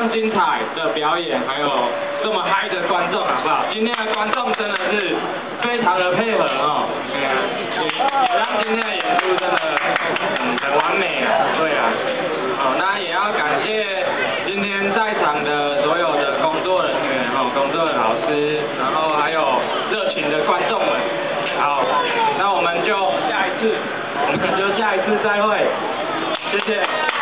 样精彩的表演，还有这么嗨的观众，好不好？今天的观众真的是非常的配合哦，也让今天的演出真的很完美啊，对啊。好，那也要感谢今天在场的所有的工作人员哦，工作的老师，然后还有热情的观众们。好，那我们就下一次再会，谢谢。